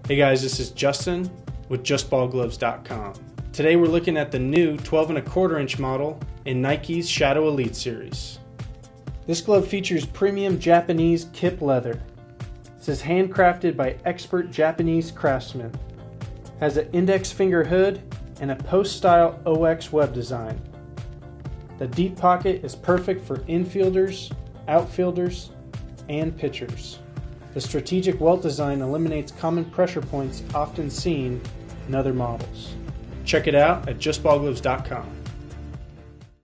Hey guys, this is Justin with JustBallGloves.com. Today we're looking at the new 12 1/4 inch model in Nike's Shadow Elite series. This glove features premium Japanese kip leather. This is handcrafted by expert Japanese craftsmen. Has an index finger hood and a post-style OX web design. The deep pocket is perfect for infielders, outfielders, and pitchers. The strategic welt design eliminates common pressure points often seen in other models. Check it out at JustBallGloves.com.